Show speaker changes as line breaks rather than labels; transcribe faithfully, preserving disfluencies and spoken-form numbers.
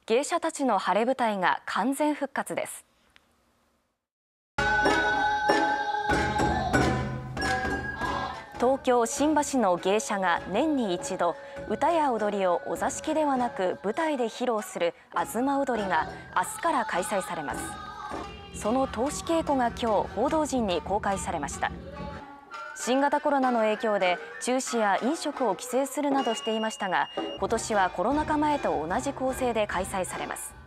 芸者たちの晴れ舞台が完全復活です。東京・新橋の芸者が年に一度、歌や踊りをお座敷ではなく舞台で披露するあずま踊りが明日から開催されます。その通し稽古が今日報道陣に公開されました。新型コロナの影響で中止や飲食を規制するなどしていましたが、今年はコロナ禍前と同じ構成で開催されます。